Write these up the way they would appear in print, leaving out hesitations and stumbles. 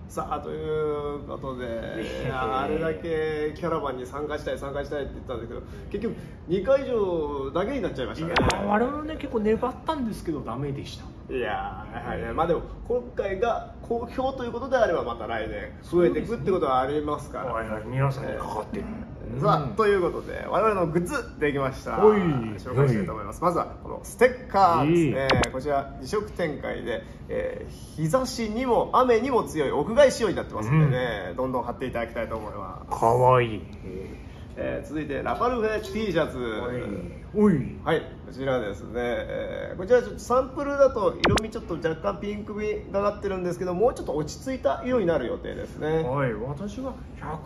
さあということで、あれだけキャラバンに参加したいって言ったんだけど、結局2回以上だけになっちゃいましたね。 我々ね結構粘ったんですけどダメでした。 いやー、まあでも今回が好評ということであれば、また来年増えていくってことはありますから、 はいはい、皆さんにかかってる。 さあということで我々のグッズできました。 はい紹介したいと思います。まずはこのステッカーですね。こちら自食展開で、日差しにも雨にも強い屋外仕様になってますんでね、どんどん貼っていただきたいと思います。 かわいい。 続いてラパルフェ T シャツ、 おい、 はい、こちらですね、こちらちょっとサンプルだと色味ちょっと若干ピンク味がかってるんですけど、もうちょっと落ち着いた色になる予定ですね。 はい、私が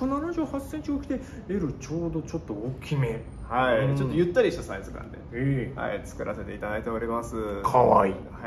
178センチを着て L ちょうどちょっと大きめ、 はい、ちょっとゆったりしたサイズ感で、はい、作らせていただいております。 かわいい。 はい、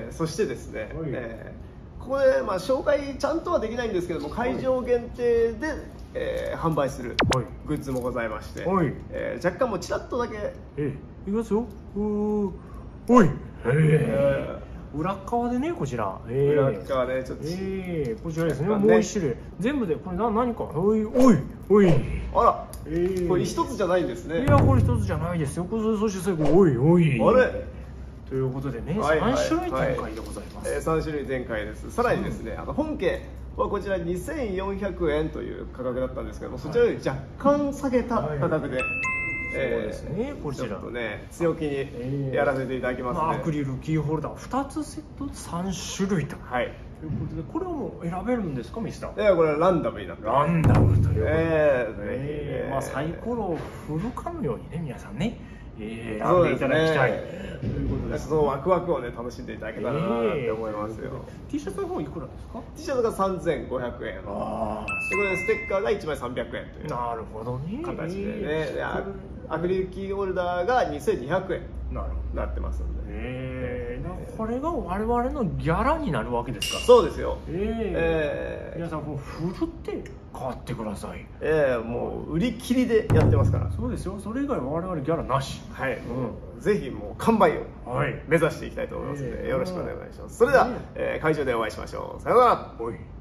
そしてですね、ここでまあ紹介ちゃんとはできないんですけども、会場限定で販売するグッズもございまして、若干もうちらっとだけいきますよ。おい、裏側でね、こちら裏側でちょっとこちらですね、もう一種類全部でこれ何か、おい、 あら、これ一つじゃないんですね。 いや、これ一つじゃないですよ。そして最後、おいあれということでね、3種類展開でございます。 3種類展開です。さらにですね、本家はこちら2400円という価格だったんですけども、そちらより若干下げた価格で、 そうですね、こちらちょっとね強気にやらせていただきますね。 アクリルキーホルダー2つセットで3種類と。はい。ということで、これはもう選べるんですか、ミスター？ これはランダムになってランダムということで、まあサイコロを振るかのようにね、皆さんね、選んでいただきたいということで、 そのワクワクをね楽しんでいただけたらなって思いますよ。 T シャツの方いくらですか ？T シャツが3500円。でこれステッカーが1枚300円というなるほどね形でね、アクリルキーホルダーが2200円なってますんで、 これが我々のギャラになるわけですか？ そうですよ。 皆さんこう振るって買ってください。 もう売り切りでやってますから。 そうですよ。それ以外は我々ギャラなし。 はい、ぜひもう完売を目指していきたいと思いますので、よろしくお願いします。それでは会場でお会いしましょう。さようなら。